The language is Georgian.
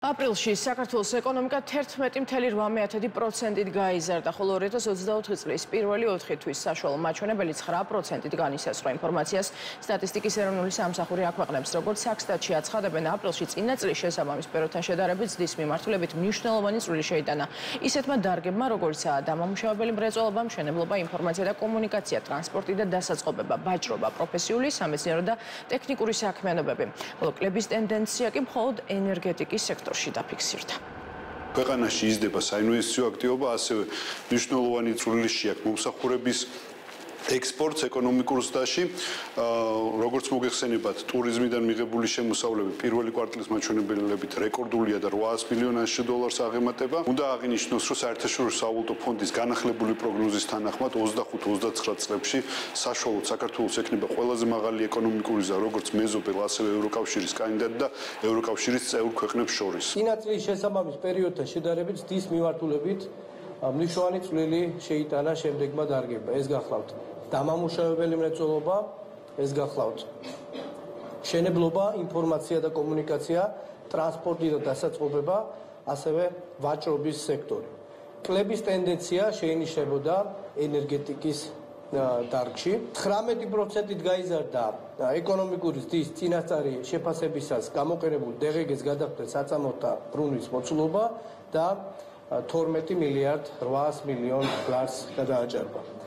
აპრილში საქართველოს ეკონომიკა 11.8%-ით გაიზარდა, ხოლო 2024 წლის პირველი 4 თვის საშუალო მაჩვენებელი 9%-ით განისაზღვრა. ინფორმაციას სტატისტიკის ეროვნული სამსახური აქვეყნებს, როგორც საქსტატში აცხადებენ, აპრილში წინა წლის შესაბამის პერიოდთან შედარებით ზრდის მიმართულებით მნიშვნელოვანი წვლილი შეიტანა ისეთმა დარგებმა, როგორიცაა დამამუშავებელი მრეწველობა, მშენებლობა, ინფორმაცია და კომუნიკაცია, ტრანსპორტი და დასაწყობება, ვაჭრობა, პროფესიული, სამეცნიერო და ტექნიკური საქმიანობები. ხოლო კლების ტენდენცია კი მხოლოდ ენერგეტიკის სექტორში დაფიქსირდა. ქვეყანაში იზრდება საინვესტიციო აქტივობა, ასევე მნიშვნელოვანი წვლილი შეაქვს მომსახურების ექსპორტს ეკონომიკურ ზრდაში, როგორც მოგეხსენებათ, ტურიზმიდან მიღებული შემოსავლები პირველი კვარტლის მაჩვენებლებით რეკორდულია და 800 მილიონ $-ს აღემატება. უნდა აღინიშნოს, რომ საერთაშორისო სავალუტო ფონდის განახლებული პროგნოზის თანახმად 25-29 წლებში საშუალოდ საქართველოს ექნება ყველაზე მაღალი ეკონომიკური ზრდა, როგორც მეზობელ, ასევე ევროკავშირის კანდიდატ და ევროკავშირის წევრ ქვეყნებს შორის. წინა წლის შესაბამის პერიოდთან შედარებით ზრდის მიმართულებით მნიშვნელოვანი წვლილი შეიტანა შემდეგმა დარგებმა. ეს გახლავთ დამამუშავებელი მრეწველობა, ეს გახლავთ მშენებლობა, ინფორმაცია და კომუნიკაცია, ტრანსპორტი და დასაწყობება, ასევე ვაჭრობის სექტორი. კლების ტენდენცია შეინიშნებოდა ენერგეტიკის დარგში. 19%-ით გაიზარდა ეკონომიკური ზრდის წინასწარი შეფასებისას გამოყენებულ DGG-ს გადახდეს საწამოთა ბრუნვის მოცულობა და $12.8 მილიარდ გადააჭარბა.